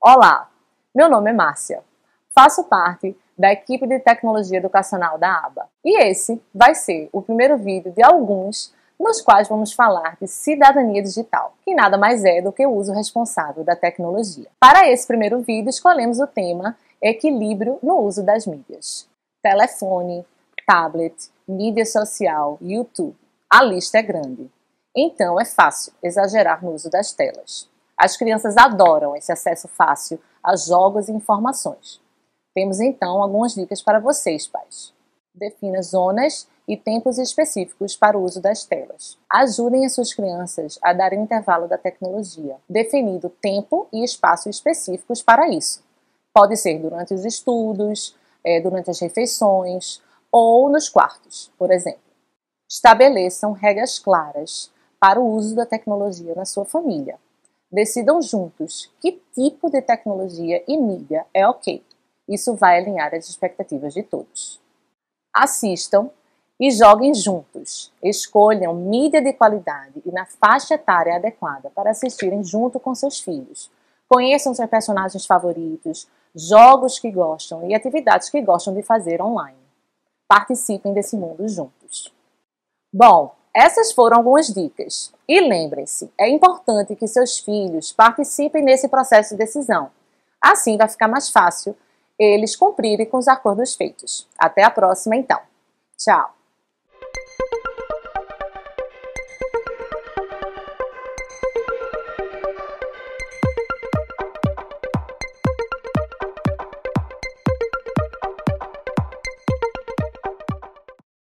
Olá, meu nome é Márcia. Faço parte da equipe de tecnologia educacional da ABA. E esse vai ser o primeiro vídeo de alguns nos quais vamos falar de cidadania digital, que nada mais é do que o uso responsável da tecnologia. Para esse primeiro vídeo, escolhemos o tema equilíbrio no uso das mídias. Telefone, tablet, mídia social, YouTube. A lista é grande. Então é fácil exagerar no uso das telas. As crianças adoram esse acesso fácil a jogos e informações. Temos então algumas dicas para vocês, pais. Defina zonas e tempos específicos para o uso das telas. Ajudem as suas crianças a darem um intervalo da tecnologia, definindo tempo e espaço específicos para isso. Pode ser durante os estudos, durante as refeições ou nos quartos, por exemplo. Estabeleçam regras claras para o uso da tecnologia na sua família. Decidam juntos que tipo de tecnologia e mídia é ok. Isso vai alinhar as expectativas de todos. Assistam e joguem juntos. Escolham mídia de qualidade e na faixa etária adequada para assistirem junto com seus filhos. Conheçam seus personagens favoritos, jogos que gostam e atividades que gostam de fazer online. Participem desse mundo juntos. Bom, essas foram algumas dicas. E lembrem-se, é importante que seus filhos participem nesse processo de decisão. Assim vai ficar mais fácil eles cumprirem com os acordos feitos. Até a próxima, então. Tchau!